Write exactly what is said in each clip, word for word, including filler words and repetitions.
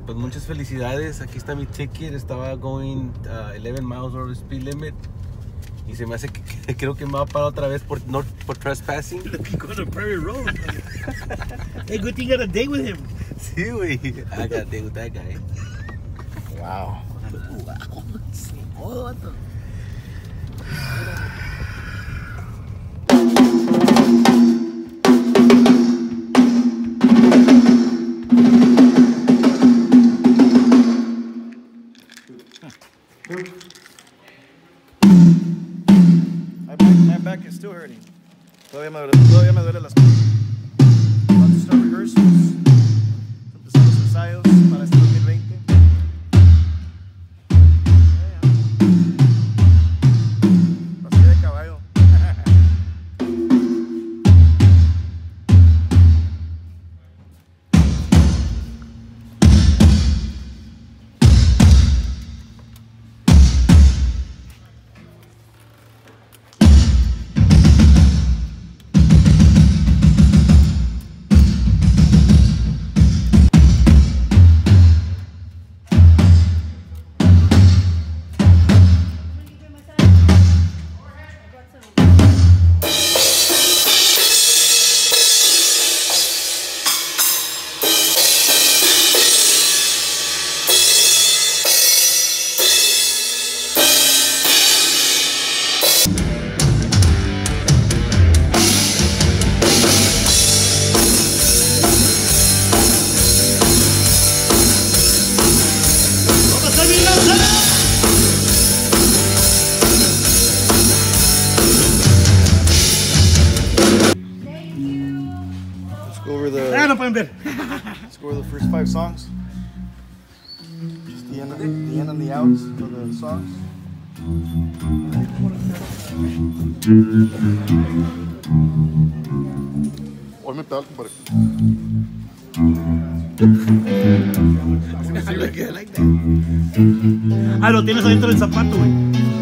pues muchas felicidades. Aquí está mi ticket. Estaba going uh, eleven miles over the speed limit. Y se me hace que, que creo que me va a parar otra vez por, no, por trespassing. Going to Prairie Road. Hey, good thing you got a date with him. Sí, güey. I got a date with that guy. Wow. Wow. Oh, what the... My back is still hurting. Todavía me duele, todavía me duele las cosas. About to start rehearsals. Empezar los ensayos para este dos mil veinte. Pasé de caballo. Go over the, Ah, no pueden ver. let's go over the first five songs. Just the end, of, the end and the outs for the songs. Hoy me pedal, compadre. Ah, lo tienes adentro del zapato, güey.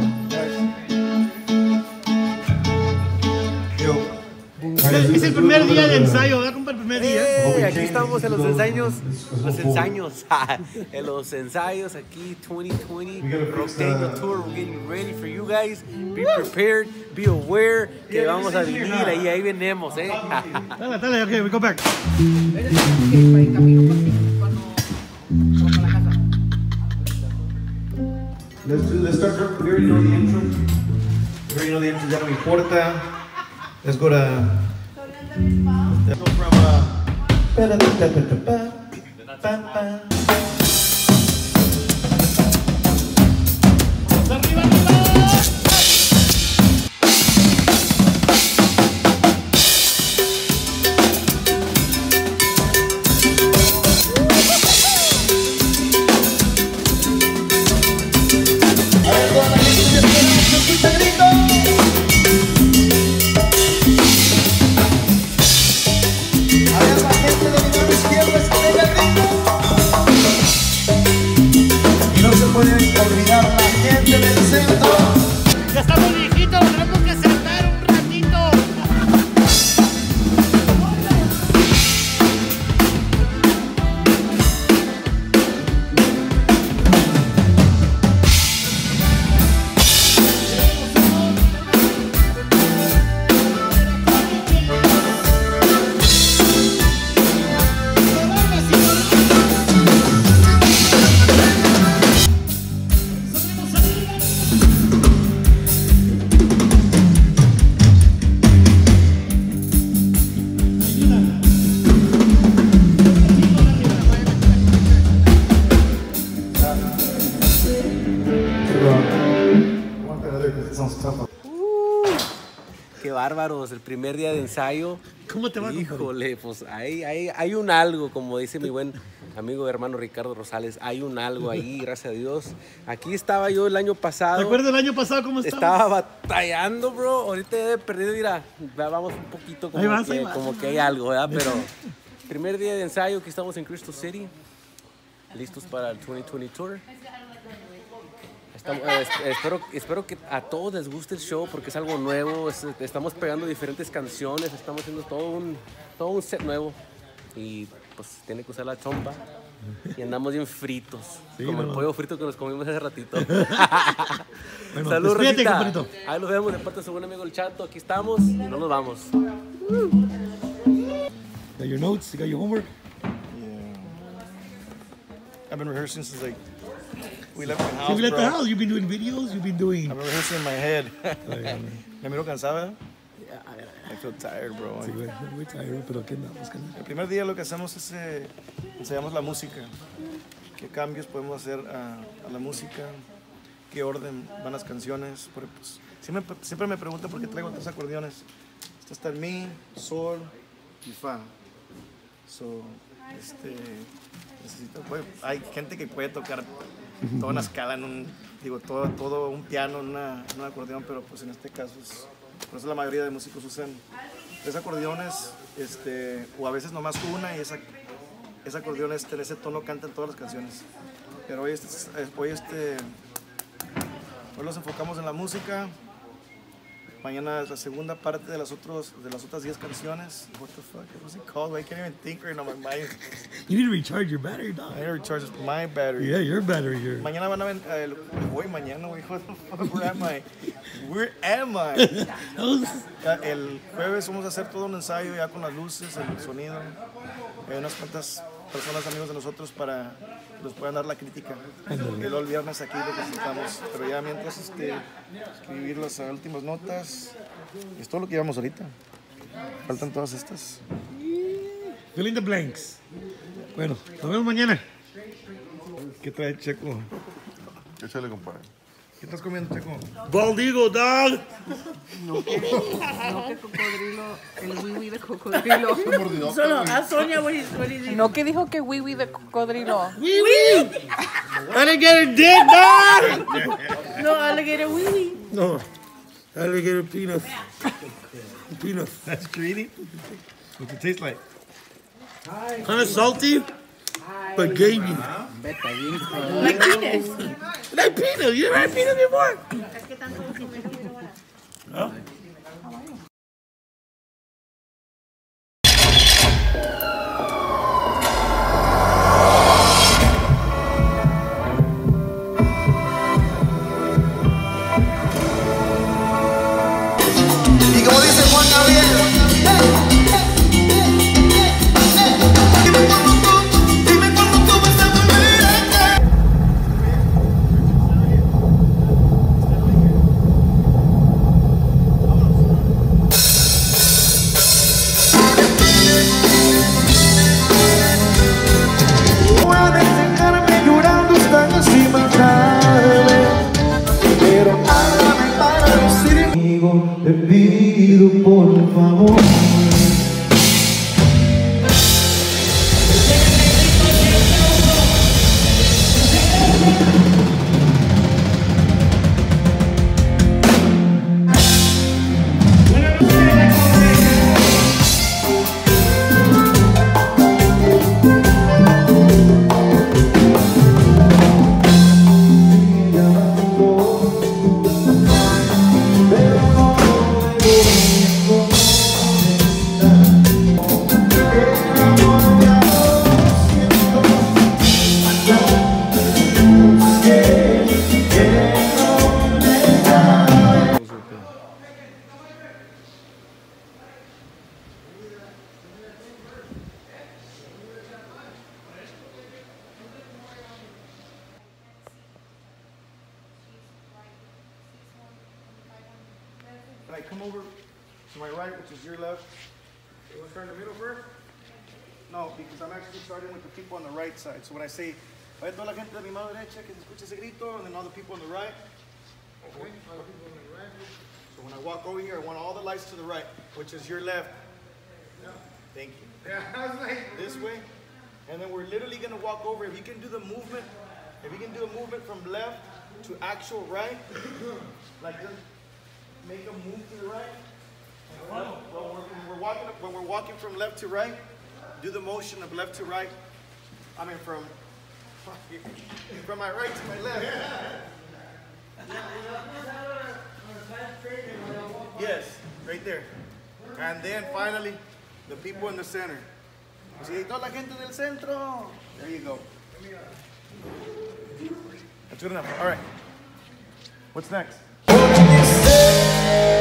Es el primer día de ensayo, ¿verdad, compa? El primer día. Hey, aquí estamos en los ensayos, los ensayos, en los ensayos aquí twenty twenty Rockdaniel Tour. We're getting ready for you guys. Be prepared, be aware que vamos a vivir ahí, ahí venimos, eh. Dale, dale, okay, we go back. Let's, do, let's start. We already know the intro. We already know the intro. Ya no me importa. Let's go to. Let's go from. Uh, Ya estamos viejitos, tenemos que sentar un ratito. Qué bárbaros, el primer día de ensayo. ¿Cómo te va? Híjole, pues hay, hay, hay un algo, como dice mi buen amigo hermano Ricardo Rosales, hay un algo ahí, gracias a Dios. Aquí estaba yo el año pasado. ¿Te acuerdas del año pasado cómo estabas? Estaba batallando, bro. Ahorita he perdido, mira, vamos un poquito como, vas, que, vas, como que hay algo, ¿verdad? Pero primer día de ensayo, aquí estamos en Crystal City, listos para el twenty twenty Tour. Estamos, eh, espero, espero que a todos les guste el show porque es algo nuevo, es, estamos pegando diferentes canciones, estamos haciendo todo un, todo un set nuevo y pues tiene que usar la chompa Y andamos bien fritos. Sí, como no. el pollo frito que nos comimos hace ratito. Bueno, Salud, despídete, Rosita. compadrito. Ahí los vemos de parte de su buen amigo el Chato. Aquí estamos y no nos vamos. Got your notes? You got your homework? Yeah. I've been rehearsing since like we left the house. So you left bro. the house. You've been doing videos. You've been doing. I've been rehearsing in my head. Oh, yeah, man. ¿Me miro cansada? I feel tired, bro. Sí, güey, muy tired, pero ¿qué andamos, carnal? El primer día lo que hacemos es eh, ensayamos la música. ¿Qué cambios podemos hacer a, a la música? ¿Qué orden van las canciones? Porque, pues, siempre, siempre me preguntan por qué traigo tres acordeones. Este está en mi, sol y fa. So, este, necesito, pues, hay gente que puede tocar toda una escala en un, digo, todo, todo un piano en, una, en un acordeón, pero pues en este caso es, por eso la mayoría de músicos usan tres acordeones, este, o a veces nomás una y esa, ese acordeón este, en ese tono canta en todas las canciones. Pero hoy, este, hoy, este, hoy los enfocamos en la música. Mañana es la segunda parte de las, otros, de las otras diez canciones. What the fuck? What's it called? I can't even think right now. My mind. You need to recharge your battery, dog. I need to recharge my battery. Yeah, your battery here. Mañana van a ver. Eh, voy mañana, güey. What the fuck? Where am I? Where am I? Ya, el jueves vamos a hacer todo un ensayo ya con las luces, el sonido. Hay unas cuantas personas, amigos de nosotros, para que nos puedan dar la crítica. Y luego el viernes aquí lo presentamos. Pero ya mientras este, escribir las últimas notas. Es todo lo que llevamos ahorita. Faltan todas estas. Fill in the blanks. Bueno, nos vemos mañana. ¿Qué trae Checo? Échale, compadre. ¿Qué estás comiendo, Checo? Baldigo, dog. No que, no que cocodrilo, el wiwi de cocodrilo. Solo a Sonia, what is, what is it? No que dijo que wiwi de cocodrilo. Wee wee. Alligator dick, dog. No, alligator wee wee. No, alligator penis. Penis. That's greedy. What's it taste like? Kind of salty, but gamey. Like penis. Like peanut. You ever had peanut before? Y como dice Juan Gabriel, dime cuando tú, dime cuando tú vas a volver. Puedes dejarme llorando hasta encima tarde, pero háblame para decir amigo, te pido por favor. When I come over to my right, which is your left, you want to start in the middle first? No, because I'm actually starting with the people on the right side. So when I say, "Oye, toda la gente de mi mano derecha que escuche ese grito," and then all the people on the right. Okay. So when I walk over here, I want all the lights to the right, which is your left. Thank you. This way. And then we're literally going to walk over. If you can do the movement, if you can do a movement from left to actual right, like this. Make a move to the right. When we're, when we're walking, when we're walking from left to right, do the motion of left to right. I mean from from my right to my left. Yes, right there. And then finally, the people in the center. Si toda la gente del centro, There you go. That's good enough. All right. What's next?